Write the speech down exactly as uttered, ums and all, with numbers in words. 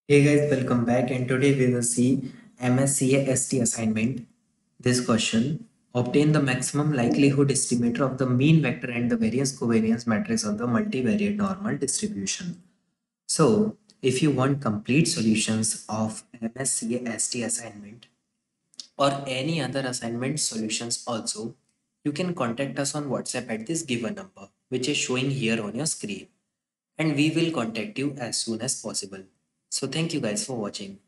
Hey guys, welcome back, and today we will see MSCAST assignment. This question: obtain the maximum likelihood estimator of the mean vector and the variance covariance matrix of the multivariate normal distribution. So, if you want complete solutions of MSCAST assignment or any other assignment solutions also, you can contact us on WhatsApp at this given number, which is showing here on your screen, and we will contact you as soon as possible. So, thank you guys for watching.